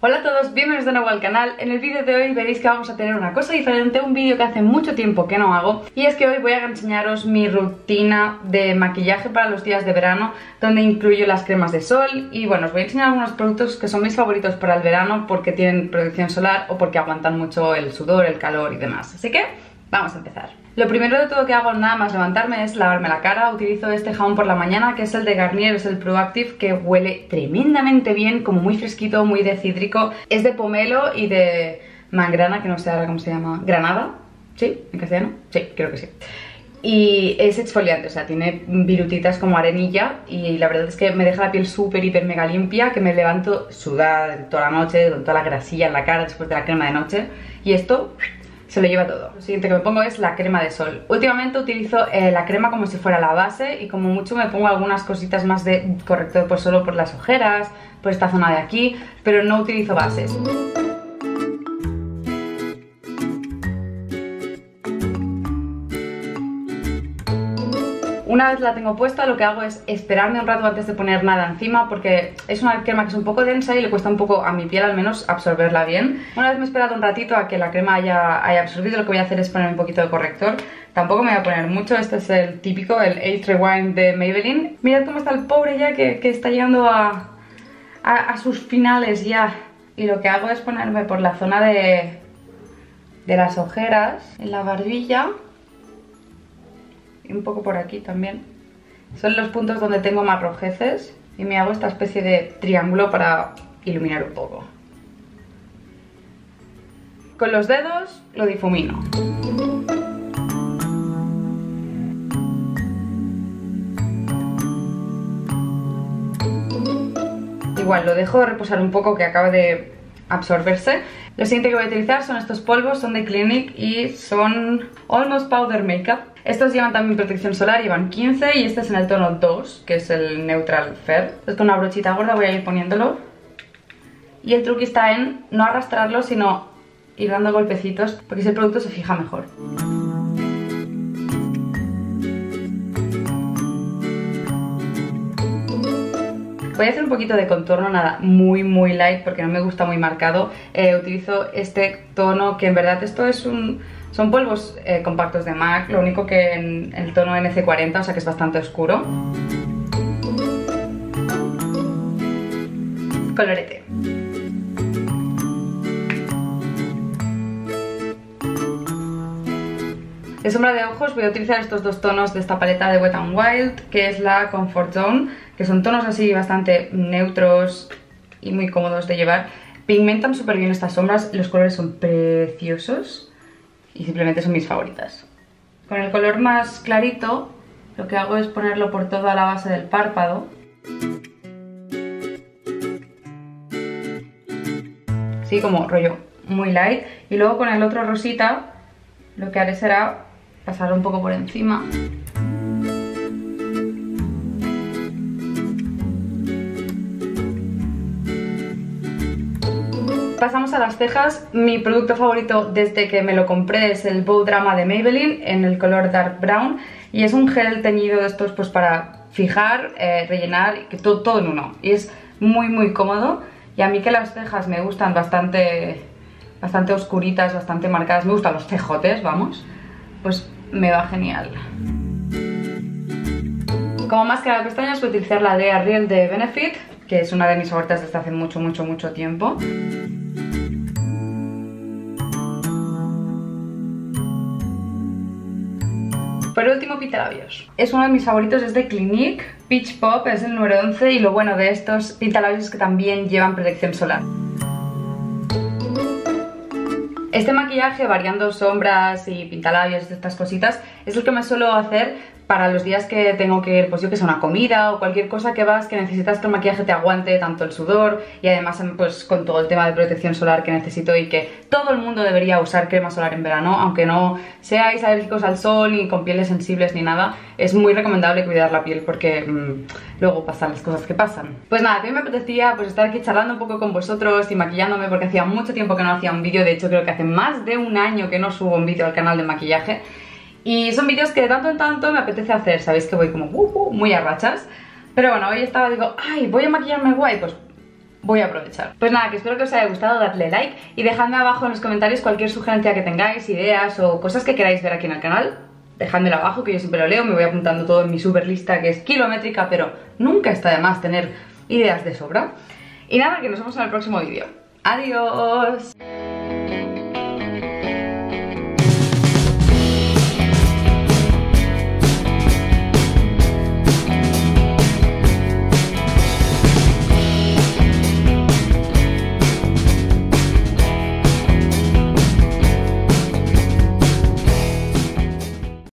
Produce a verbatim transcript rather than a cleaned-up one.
Hola a todos, bienvenidos de nuevo al canal. En el vídeo de hoy veréis que vamos a tener una cosa diferente, un vídeo que hace mucho tiempo que no hago. Y es que hoy voy a enseñaros mi rutina de maquillaje para los días de verano, donde incluyo las cremas de sol. Y bueno, os voy a enseñar algunos productos que son mis favoritos para el verano porque tienen protección solar o porque aguantan mucho el sudor, el calor y demás. Así que vamos a empezar. Lo primero de todo que hago nada más levantarme es lavarme la cara. Utilizo este jabón por la mañana, que es el de Garnier, es el Proactive, que huele tremendamente bien, como muy fresquito, muy de cítrico. Es de pomelo y de mangrana, que no sé ahora cómo se llama. ¿Granada? ¿Sí? ¿En castellano? Sí, creo que sí. Y es exfoliante, o sea, tiene virutitas como arenilla y la verdad es que me deja la piel súper, hiper, mega limpia, que me levanto sudada toda la noche, con toda la grasilla en la cara después de la crema de noche. Y esto se lo lleva todo. Lo siguiente que me pongo es la crema de sol. Últimamente utilizo eh, la crema como si fuera la base y como mucho me pongo algunas cositas más de corrector, pues solo por las ojeras, por esta zona de aquí, pero no utilizo bases. Una vez la tengo puesta, lo que hago es esperarme un rato antes de poner nada encima, porque es una crema que es un poco densa y le cuesta un poco a mi piel al menos absorberla bien. Una vez me he esperado un ratito a que la crema haya, haya absorbido, lo que voy a hacer es poner un poquito de corrector. Tampoco me voy a poner mucho, este es el típico, el Age Rewind de Maybelline. Mirad cómo está el pobre ya, que, que está llegando a, a, a sus finales ya. Y lo que hago es ponerme por la zona de, de las ojeras, en la barbilla. Y un poco por aquí también. Son los puntos donde tengo más rojeces. Y me hago esta especie de triángulo para iluminar un poco. Con los dedos lo difumino. Igual lo dejo reposar un poco, que acabe de absorberse. Lo siguiente que voy a utilizar son estos polvos, son de Clinique y son Almost Powder Makeup. Estos llevan también protección solar, llevan quince y este es en el tono dos, que es el Neutral Fair. Entonces con una brochita gorda voy a ir poniéndolo. Y el truco está en no arrastrarlo, sino ir dando golpecitos, porque así el producto se fija mejor. Voy a hacer un poquito de contorno, nada, muy muy light porque no me gusta muy marcado. Eh, utilizo este tono, que en verdad esto es un... son polvos eh, compactos de MAC, lo único que en el tono N C cuarenta, o sea que es bastante oscuro. Colorete. De sombra de ojos voy a utilizar estos dos tonos de esta paleta de Wet n Wild, que es la Comfort Zone, que son tonos así bastante neutros y muy cómodos de llevar. Pigmentan súper bien estas sombras, los colores son preciosos y simplemente son mis favoritas. Con el color más clarito lo que hago es ponerlo por toda la base del párpado. Así como rollo muy light. Y luego con el otro rosita lo que haré será pasarlo un poco por encima. Pasamos a las cejas. Mi producto favorito desde que me lo compré es el Bow Drama de Maybelline en el color Dark Brown. Y es un gel teñido de estos pues para fijar, eh, rellenar, que todo, todo en uno. Y es muy muy cómodo. Y a mí que las cejas me gustan bastante, bastante oscuritas, bastante marcadas. Me gustan los cejotes, vamos. Pues me va genial. Como máscara de pestañas voy a utilizar la de Ariel de Benefit, que es una de mis favoritas desde hace mucho mucho mucho tiempo. Por último, pintalabios. Es uno de mis favoritos, es de Clinique, Peach Pop, es el número once y lo bueno de estos pintalabios es que también llevan protección solar. Este maquillaje, variando sombras y pintalabios, estas cositas, es el que me suelo hacer para los días que tengo que ir, pues yo que sé, una comida o cualquier cosa que vas, que necesitas que el maquillaje te aguante tanto el sudor y además pues con todo el tema de protección solar que necesito, y que todo el mundo debería usar crema solar en verano, aunque no seáis alérgicos al sol ni con pieles sensibles ni nada. Es muy recomendable cuidar la piel porque mmm, luego pasan las cosas que pasan. Pues nada, a mí me apetecía pues estar aquí charlando un poco con vosotros y maquillándome porque hacía mucho tiempo que no hacía un vídeo. De hecho creo que hace más de un año que no subo un vídeo al canal de maquillaje. Y son vídeos que de tanto en tanto me apetece hacer, sabéis que voy como uh, uh, muy a rachas. Pero bueno, hoy estaba, digo, ay, voy a maquillarme guay, pues voy a aprovechar. Pues nada, que espero que os haya gustado, dadle like y dejadme abajo en los comentarios cualquier sugerencia que tengáis, ideas o cosas que queráis ver aquí en el canal. Dejádmelo abajo, que yo siempre lo leo, me voy apuntando todo en mi super lista que es kilométrica, pero nunca está de más tener ideas de sobra. Y nada, que nos vemos en el próximo vídeo. ¡Adiós!